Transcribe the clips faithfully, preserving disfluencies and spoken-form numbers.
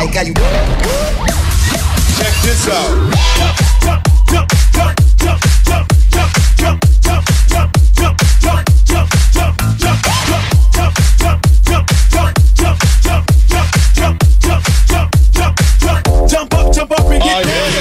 like how you. Check this out. Jump up, jump up and get down.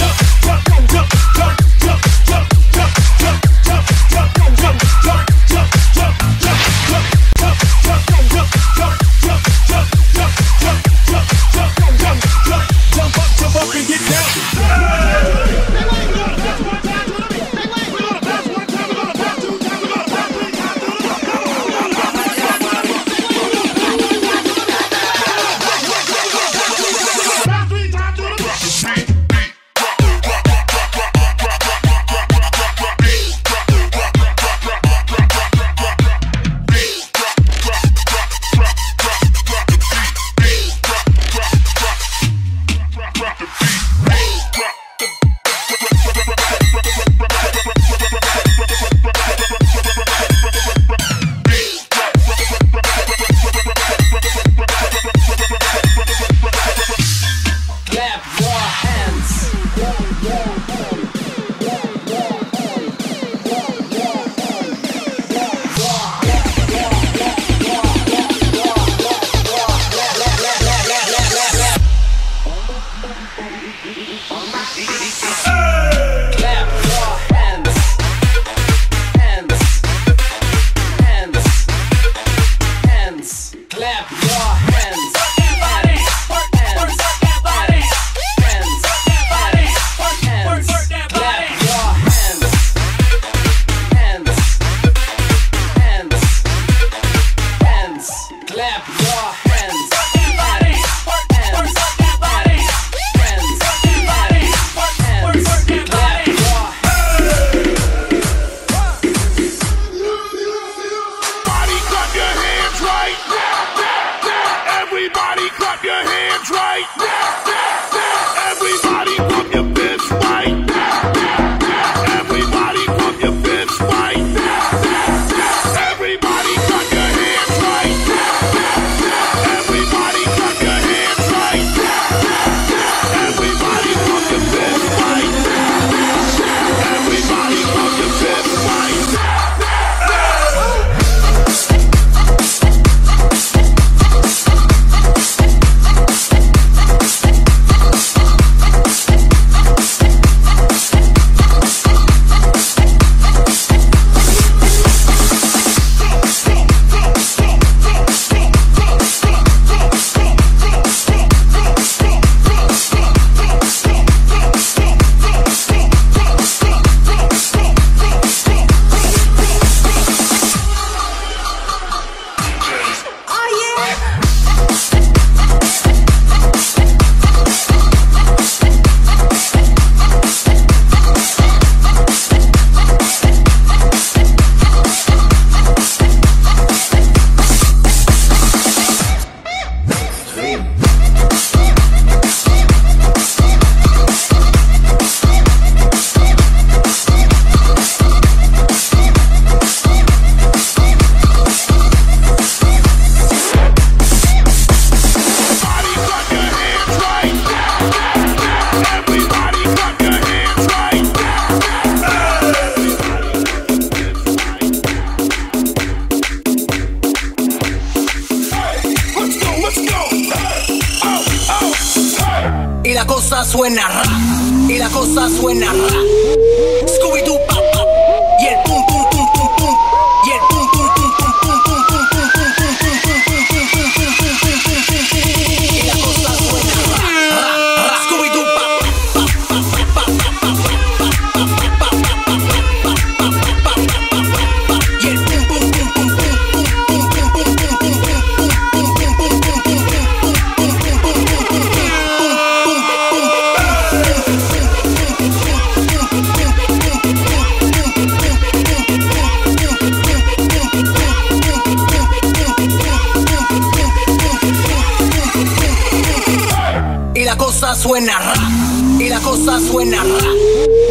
Suena ra, y la cosa suena ra. Scooby-Doo, pop, pop, y el pum, pum, pum, pum, pum, y el pum, pum, pum, pum, pum, pum, pum, pum, pum, pum, pum, pum, pum, pum, pum, pum, pum, y la cosa suena ra, ra, ra. Scooby-Doo, pop, pop, pop, pop, pop, pop, y el pum, pum, pum, pum, pum, pum, pum, pum, pum, pum, pum, pum, suena ra, y la cosa suena ra.